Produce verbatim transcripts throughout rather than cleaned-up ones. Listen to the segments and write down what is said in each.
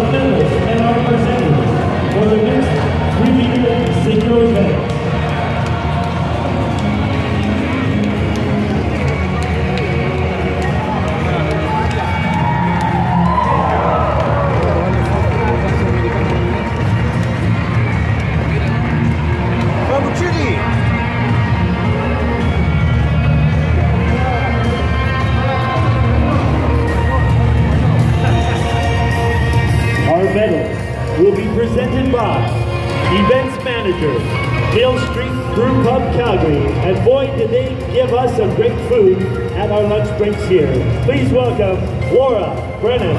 medalists and our presenters for the next three-meter synchro event. Medals will be presented by Events Manager, Mill Street Brew Pub, Calgary. And boy, did they give us some great food at our lunch breaks here. Please welcome Laura Brennan.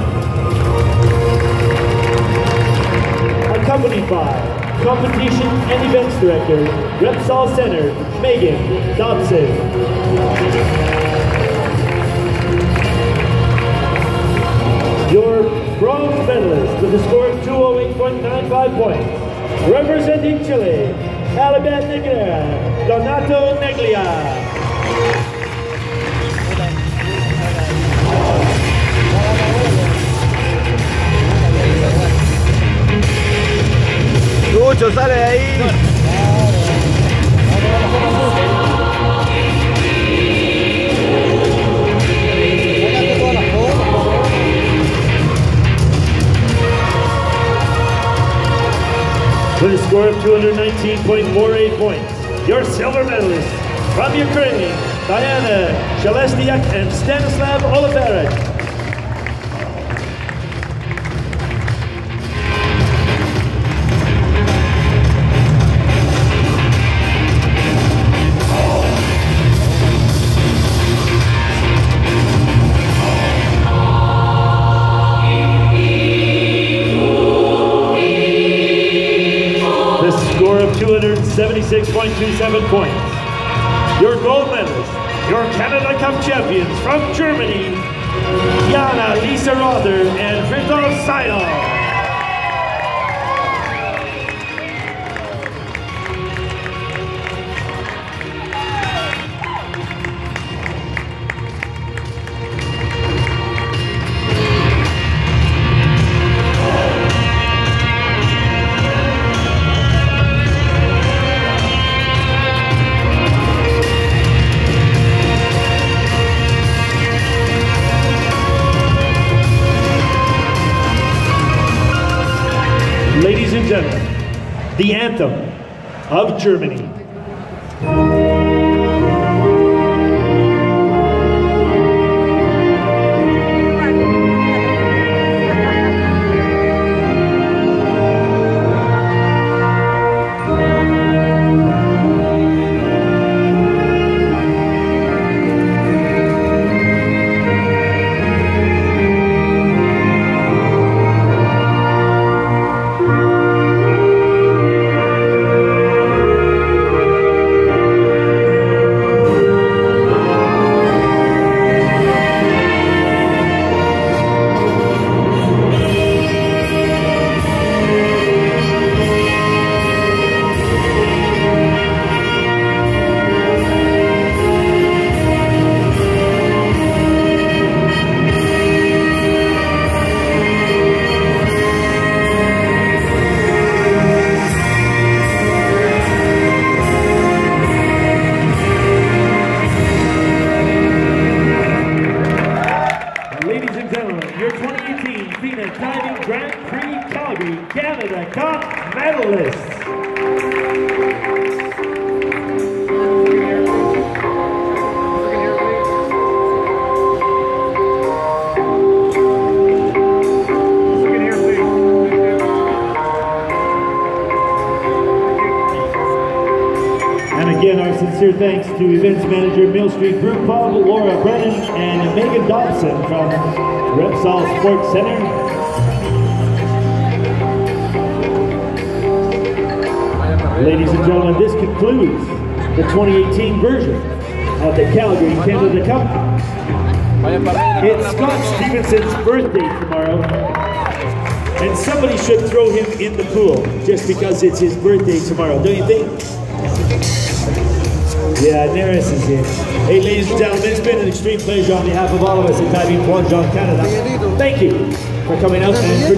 Accompanied by Competition and Events Director, Repsol Center, Megan Dobson. Your bronze medalist with a score of two oh eight point nine five points, representing Chile, Alibet Negra, Donato Neglia. Lucho, sale de ahí. With a score of two hundred nineteen point four eight points, your silver medalists from Ukraine, Diana Shelestiak and Stanislav Oliveira. Score of two hundred seventy-six point two seven points. Your gold medalist, your Canada Cup champions from Germany, Jana Lisa Rother and Fritjof Seidel. Ladies and gentlemen, the anthem of Germany. Your twenty eighteen FINA Diving Grand Prix Calgary Canada Cup medalists. And again, our sincere thanks to Events Manager, Mill Street Brew Pub, Laura Brennan, and Megan Dobson from Repsol Sports Center. Ladies and gentlemen, this concludes the twenty eighteen version of the Calgary Canada Cup. It's Scott Stevenson's birthday tomorrow, and somebody should throw him in the pool just because it's his birthday tomorrow, don't you think? Yeah, Neris is here. Hey, ladies and gentlemen, it's been an extreme pleasure on behalf of all of us at Diving Plunge on Canada. Thank you for coming out and